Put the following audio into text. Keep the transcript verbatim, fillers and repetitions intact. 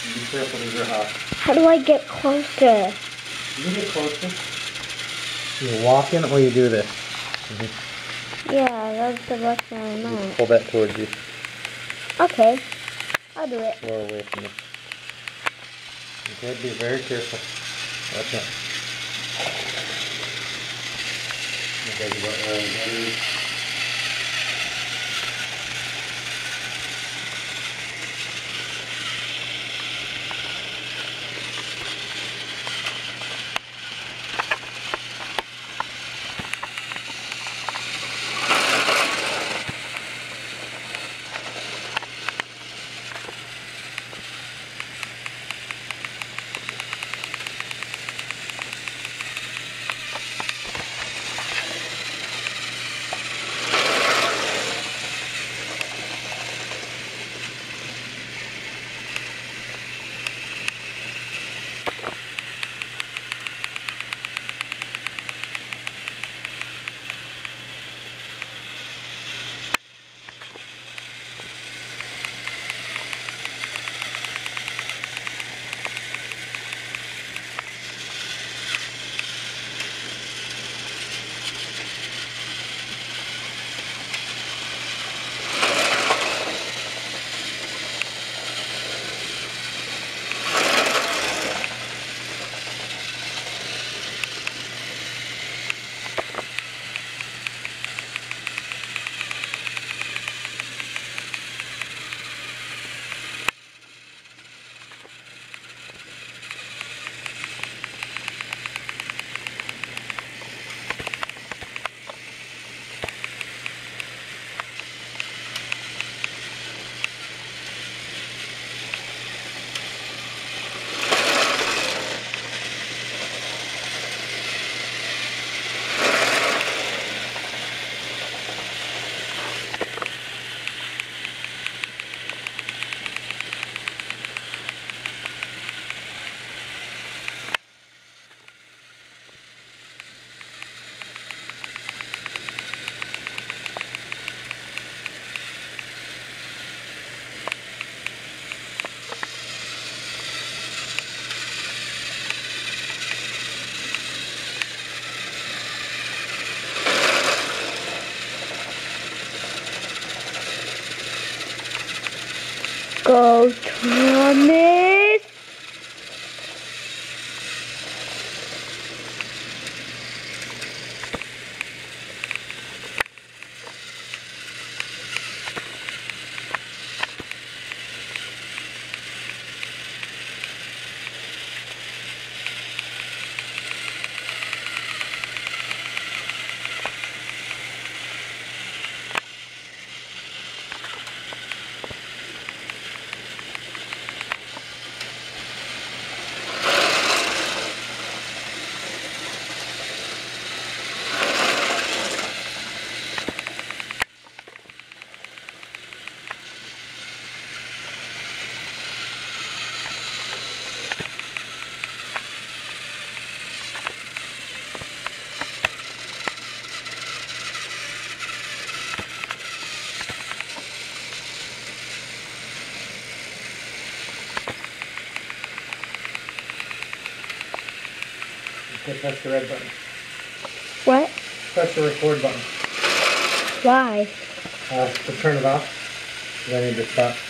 Be careful, these are hot. How do I get closer? You can get closer. You walk in or you do this. Mm-hmm. Yeah, that's the button I know. You pull that towards you. Okay, I'll do it. Or away from you. Okay, be very careful. Watch out. Okay, you got, uh, battery. Go, Thomas! Okay, press the red button. What? Press the record button. Why? Uh, to turn it off. Then you just stop.